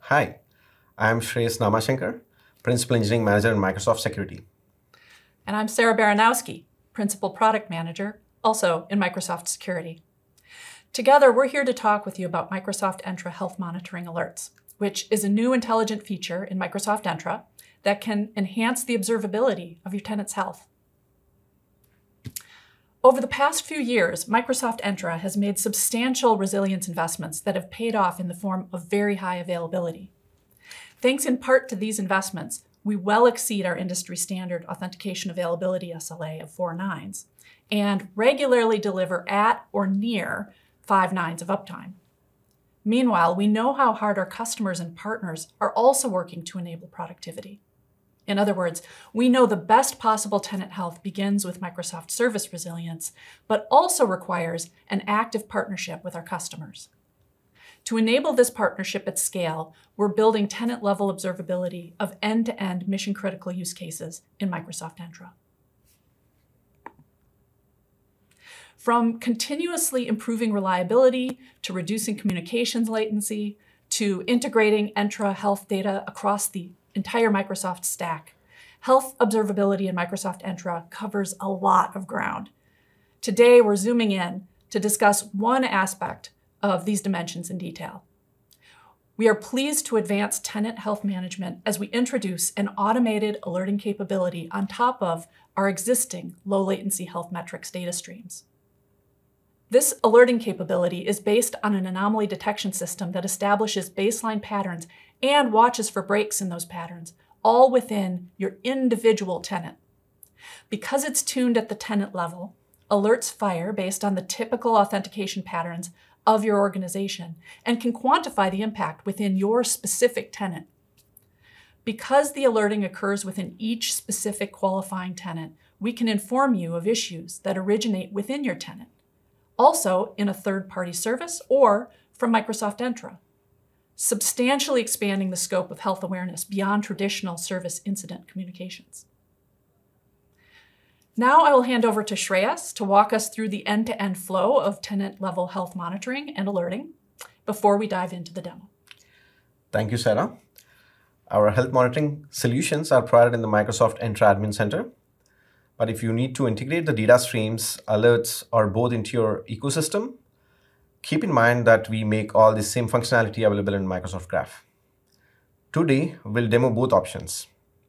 Hi, I'm Shreyas Namashankar, Principal Engineering Manager in Microsoft Security. And I'm Sarah Baranowski, Principal Product Manager, also in Microsoft Security. Together, we're here to talk with you about Microsoft Entra Health Monitoring Alerts, which is a new intelligent feature in Microsoft Entra that can enhance the observability of your tenant's health. Over the past few years, Microsoft Entra has made substantial resilience investments that have paid off in the form of very high availability. Thanks in part to these investments, we well exceed our industry standard authentication availability SLA of 4 nines and regularly deliver at or near 5 nines of uptime. Meanwhile, we know how hard our customers and partners are also working to enable productivity. In other words, we know the best possible tenant health begins with Microsoft service resilience, but also requires an active partnership with our customers. To enable this partnership at scale, we're building tenant-level observability of end-to-end mission-critical use cases in Microsoft Entra. From continuously improving reliability to reducing communications latency to integrating Entra health data across the entire Microsoft stack, health observability in Microsoft Entra covers a lot of ground. Today, we're zooming in to discuss one aspect of these dimensions in detail. We are pleased to advance tenant health management as we introduce an automated alerting capability on top of our existing low-latency health metrics data streams. This alerting capability is based on an anomaly detection system that establishes baseline patterns and watches for breaks in those patterns, all within your individual tenant. Because it's tuned at the tenant level, alerts fire based on the typical authentication patterns of your organization and can quantify the impact within your specific tenant. Because the alerting occurs within each specific qualifying tenant, we can inform you of issues that originate within your tenant, also in a third-party service or from Microsoft Entra, substantially expanding the scope of health awareness beyond traditional service incident communications. Now I will hand over to Shreyas to walk us through the end-to-end flow of tenant-level health monitoring and alerting before we dive into the demo. Thank you, Sarah. Our health monitoring solutions are provided in the Microsoft Entra Admin Center. But if you need to integrate the data streams, alerts, or both into your ecosystem, keep in mind that we make all the same functionality available in Microsoft Graph. Today, we'll demo both options.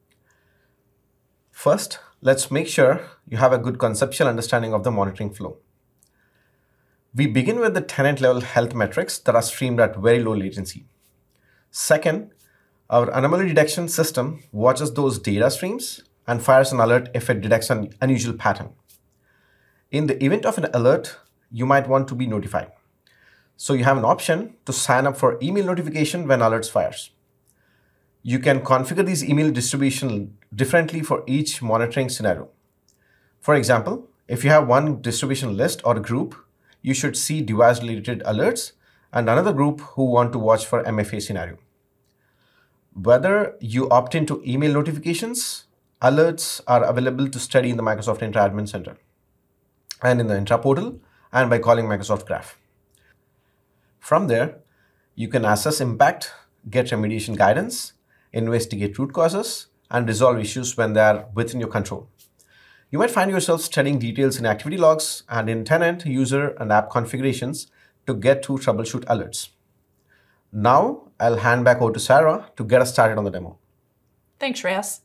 First, let's make sure you have a good conceptual understanding of the monitoring flow. We begin with the tenant-level health metrics that are streamed at very low latency. Second, our anomaly detection system watches those data streams and fires an alert if it detects an unusual pattern. In the event of an alert, you might want to be notified. So you have an option to sign up for email notification when alerts fires. You can configure these email distribution differently for each monitoring scenario. For example, if you have one distribution list or group, you should see device-related alerts and another group who want to watch for MFA scenario. Whether you opt into email notifications, alerts are available to study in the Microsoft Entra Admin Center and in the Entra portal and by calling Microsoft Graph. From there, you can assess impact, get remediation guidance, investigate root causes, and resolve issues when they are within your control. You might find yourself studying details in activity logs and in tenant, user, and app configurations to get to troubleshoot alerts. Now, I'll hand back over to Sarah to get us started on the demo. Thanks, Shreyas.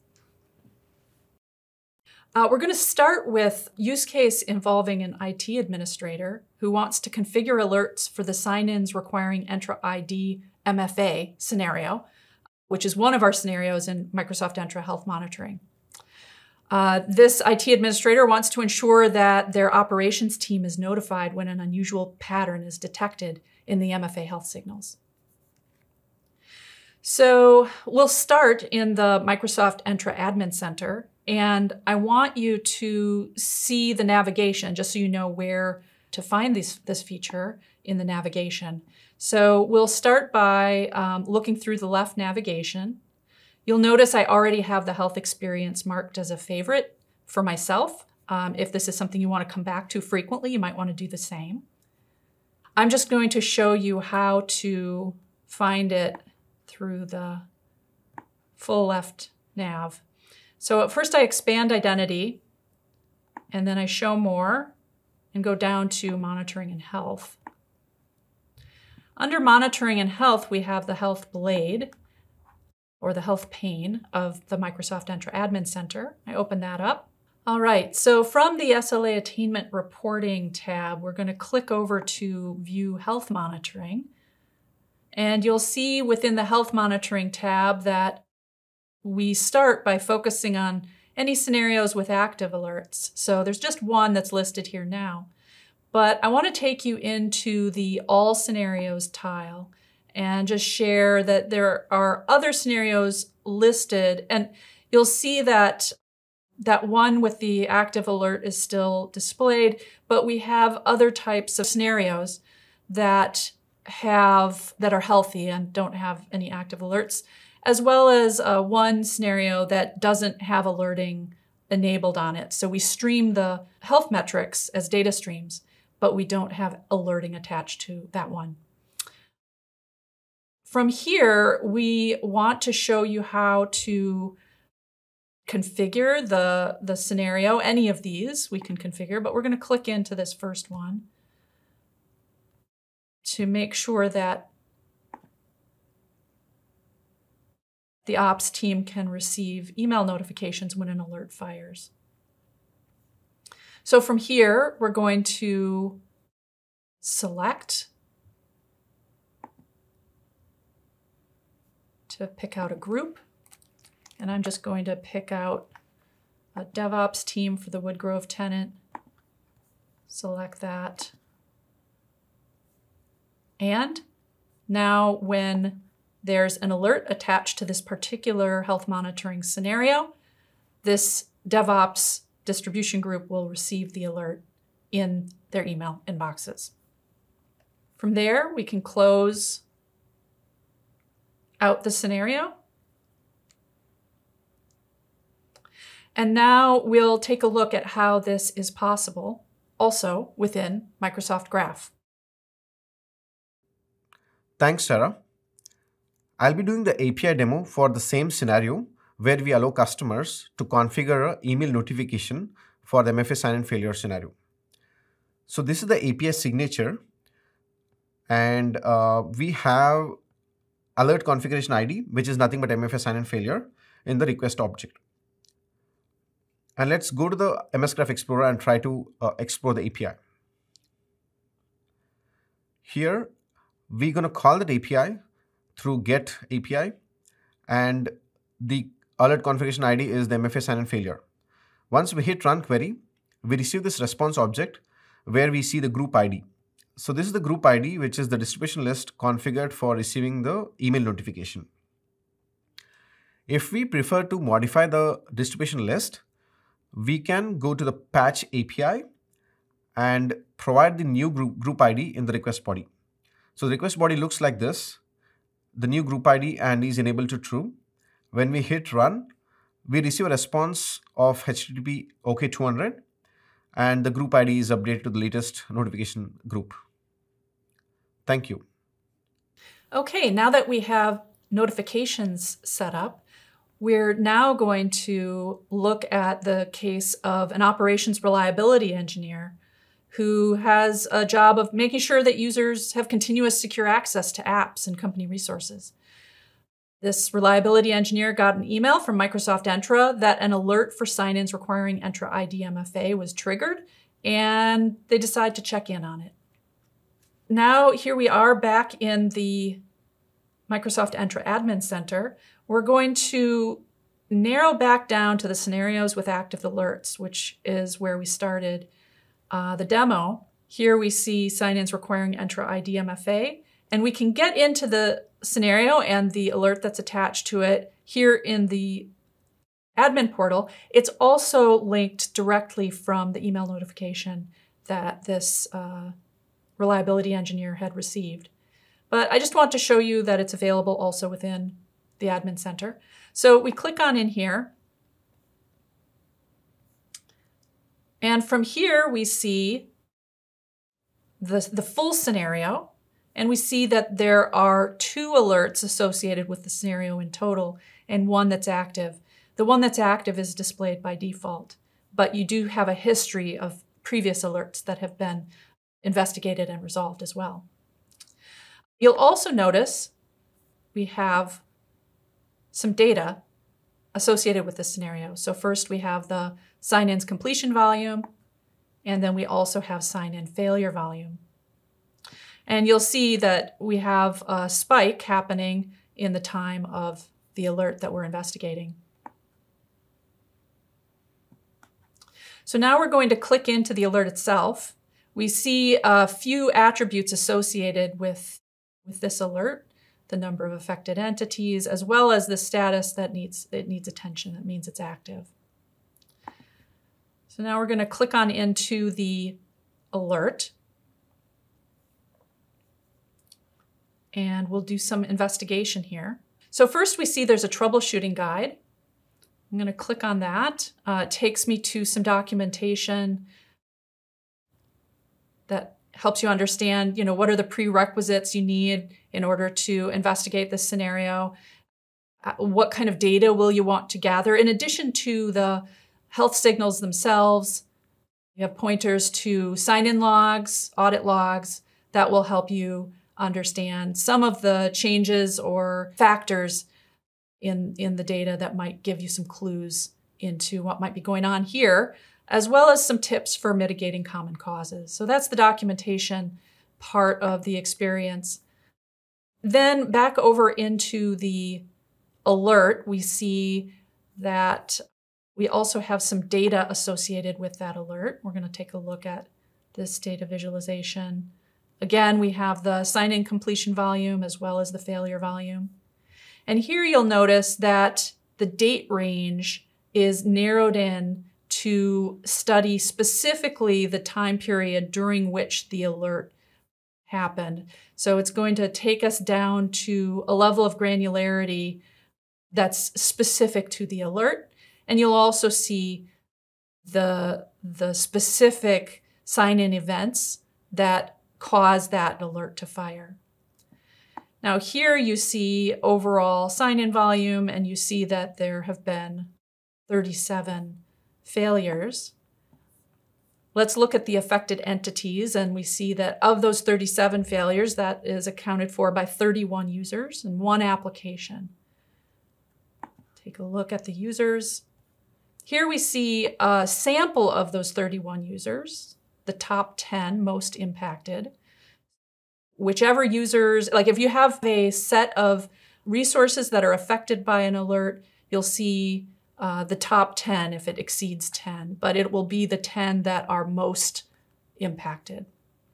We're going to start with use case involving an IT administrator who wants to configure alerts for the sign-ins requiring Entra ID MFA scenario, which is one of our scenarios in Microsoft Entra Health Monitoring. This IT administrator wants to ensure that their operations team is notified when an unusual pattern is detected in the MFA health signals. So we'll start in the Microsoft Entra Admin Center, and I want you to see the navigation just so you know where to find this feature in the navigation. So we'll start by looking through the left navigation. You'll notice I already have the health experience marked as a favorite for myself. If this is something you want to come back to frequently, you might want to do the same. I'm just going to show you how to find it through the full left nav. So at first I expand identity, and then I show more and go down to monitoring and health. Under monitoring and health, we have the health blade, or the health pane of the Microsoft Entra Admin Center. I open that up. All right, so from the SLA Attainment Reporting tab, we're going to click over to View Health Monitoring. And you'll see within the Health Monitoring tab that we start by focusing on any scenarios with active alerts. So there's just one that's listed here now. But I want to take you into the All Scenarios tile and just share that there are other scenarios listed. And you'll see that that one with the active alert is still displayed, but we have other types of scenarios that are healthy and don't have any active alerts, as well as one scenario that doesn't have alerting enabled on it. So we stream the health metrics as data streams, but we don't have alerting attached to that one. From here, we want to show you how to configure the scenario. Any of these we can configure, but we're going to click into this first one to make sure that the ops team can receive email notifications when an alert fires. So from here, we're going to select to pick out a group. And I'm just going to pick out a DevOps team for the Woodgrove tenant. Select that. And now when there's an alert attached to this particular health monitoring scenario, this DevOps distribution group will receive the alert in their email inboxes. From there, we can close out the scenario. And now we'll take a look at how this is possible also within Microsoft Graph. Thanks, Sarah. I'll be doing the API demo for the same scenario where we allow customers to configure an email notification for the MFA sign-in failure scenario. So this is the API signature, and we have alert configuration ID, which is nothing but MFA sign-in failure, in the request object. And let's go to the MS Graph Explorer and try to explore the API. Here, we're going to call that API through get API, and the alert configuration ID is the MFA sign-in failure. Once we hit run query, we receive this response object where we see the group ID. So this is the group ID, which is the distribution list configured for receiving the email notification. If we prefer to modify the distribution list, we can go to the patch API and provide the new group ID in the request body. So the request body looks like this. The new group ID and is enabled to true. When we hit run, we receive a response of HTTP OK 200, and the group ID is updated to the latest notification group. Thank you. Okay, now that we have notifications set up, we're now going to look at the case of an operations reliability engineer who has a job of making sure that users have continuous secure access to apps and company resources. This reliability engineer got an email from Microsoft Entra that an alert for sign-ins requiring Entra ID MFA was triggered, and they decide to check in on it. Now, here we are back in the Microsoft Entra Admin Center. We're going to narrow back down to the scenarios with active alerts, which is where we started the demo. Here we see sign-ins requiring Entra ID MFA, and we can get into the scenario and the alert that's attached to it here in the admin portal. It's also linked directly from the email notification that this reliability engineer had received. But I just want to show you that it's available also within the admin center. So we click on in here. And from here, we see the full scenario. And we see that there are 2 alerts associated with the scenario in total and 1 that's active. The one that's active is displayed by default, but you do have a history of previous alerts that have been investigated and resolved as well. You'll also notice we have some data associated with this scenario. So first we have the sign-ins completion volume, and then we also have sign-in failure volume. And you'll see that we have a spike happening in the time of the alert that we're investigating. So now we're going to click into the alert itself. We see a few attributes associated with this alert, the number of affected entities, as well as the status that it needs attention. That means it's active. So now we're going to click on into the alert. And we'll do some investigation here. So first we see there's a troubleshooting guide. I'm going to click on that. It takes me to some documentation that helps you understand, what are the prerequisites you need in order to investigate this scenario. What kind of data will you want to gather? In addition to the health signals themselves, you have pointers to sign-in logs, audit logs that will help you understand some of the changes or factors in the data that might give you some clues into what might be going on here, as well as some tips for mitigating common causes. So that's the documentation part of the experience. Then back over into the alert, we see that we also have some data associated with that alert. We're going to take a look at this data visualization. Again, we have the sign-in completion volume as well as the failure volume. And here you'll notice that the date range is narrowed in to study specifically the time period during which the alert happened. So it's going to take us down to a level of granularity that's specific to the alert. And you'll also see the specific sign-in events that cause that alert to fire. Now here you see overall sign-in volume, and you see that there have been 37 failures. Let's look at the affected entities, and we see that of those 37 failures, that is accounted for by 31 users and 1 application. Take a look at the users. Here we see a sample of those 31 users, the top 10 most impacted. Whichever users, like if you have a set of resources that are affected by an alert, you'll see the top 10 if it exceeds 10, but it will be the 10 that are most impacted.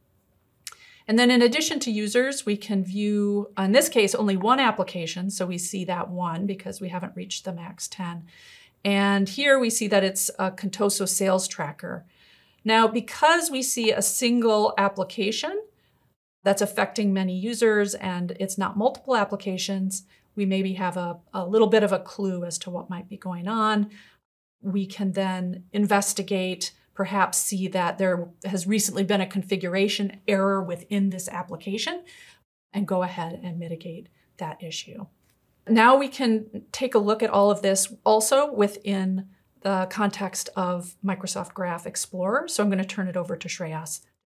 And then in addition to users, we can view, in this case, only 1 application, so we see that 1 because we haven't reached the max 10. And here we see that it's a Contoso sales tracker. Now, because we see a single application that's affecting many users and it's not multiple applications, we maybe have a little bit of a clue as to what might be going on. We can then investigate, perhaps see that there has recently been a configuration error within this application and go ahead and mitigate that issue. Now we can take a look at all of this also within the context of Microsoft Graph Explorer. So I'm going to turn it over to Shreyas.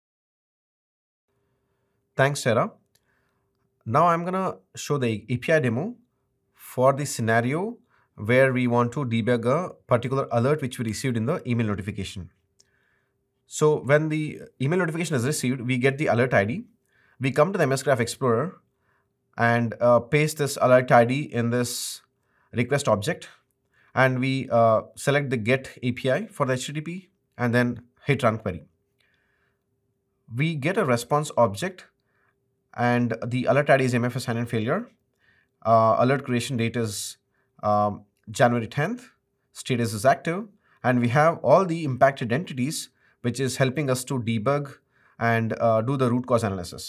Thanks, Sarah. Now I'm going to show the API demo for the scenario where we want to debug a particular alert which we received in the email notification. So when the email notification is received, we get the alert ID. We come to the MS Graph Explorer and paste this alert ID in this request object. And we select the get API for the HTTP and then hit run query. We get a response object, and the alert ID is MFS sign-in failure. Alert creation date is January 10th. Status is active. And we have all the impacted entities, which is helping us to debug and do the root cause analysis.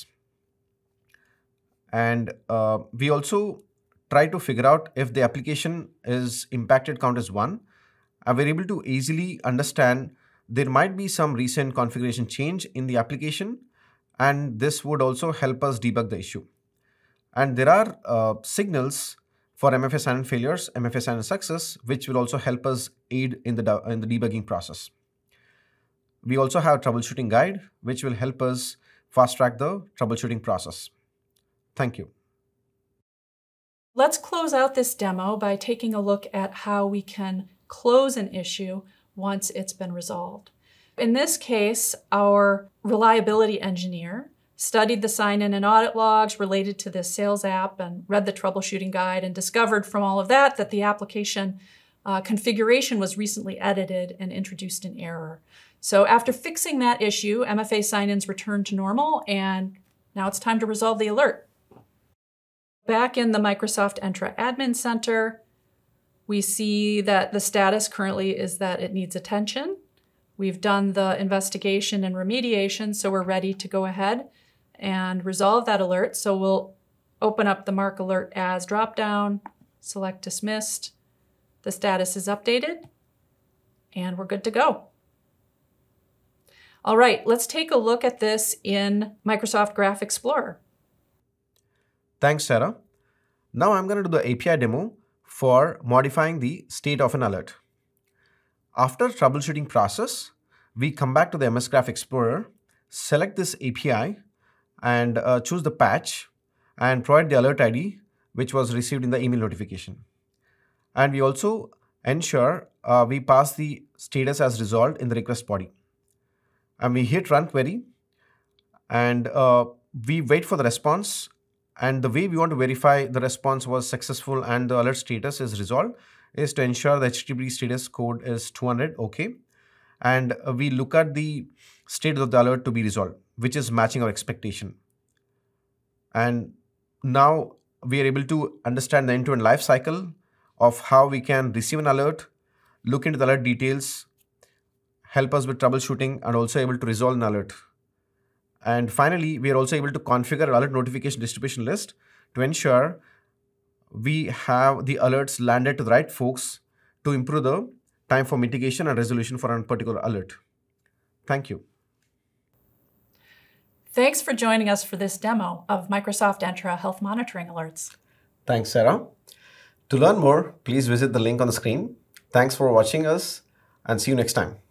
And we also try to figure out if the application is impacted count as 1. And we're able to easily understand there might be some recent configuration change in the application, and this would also help us debug the issue. And there are signals for MFA sign-in failures, MFA sign-in success, which will also help us aid in the debugging process. We also have a troubleshooting guide, which will help us fast-track the troubleshooting process. Thank you. Let's close out this demo by taking a look at how we can close an issue once it's been resolved. In this case, our reliability engineer studied the sign-in and audit logs related to this sales app and read the troubleshooting guide and discovered from all of that that the application configuration was recently edited and introduced an error. So after fixing that issue, MFA sign-ins returned to normal, and now it's time to resolve the alert. Back in the Microsoft Entra Admin Center, we see that the status currently is that it needs attention. We've done the investigation and remediation, so we're ready to go ahead and resolve that alert. So we'll open up the Mark Alert As dropdown, select Dismissed. The status is updated, and we're good to go. All right, let's take a look at this in Microsoft Graph Explorer. Thanks, Sarah. Now I'm going to do the API demo for modifying the state of an alert. After troubleshooting process, we come back to the MS Graph Explorer, select this API, and choose the patch and provide the alert ID, which was received in the email notification. And we also ensure we pass the status as resolved in the request body. And we hit run query, and we wait for the response. And the way we want to verify the response was successful and the alert status is resolved is to ensure the HTTP status code is 200 OK. And we look at the state of the alert to be resolved, which is matching our expectation. And now we are able to understand the end-to-end life cycle of how we can receive an alert, look into the alert details, help us with troubleshooting, and also able to resolve an alert. And finally, we are also able to configure alert notification distribution list to ensure we have the alerts landed to the right folks to improve the time for mitigation and resolution for a particular alert. Thank you. Thanks for joining us for this demo of Microsoft Entra Health Monitoring Alerts. Thanks, Sarah. To learn more, please visit the link on the screen. Thanks for watching us, and see you next time.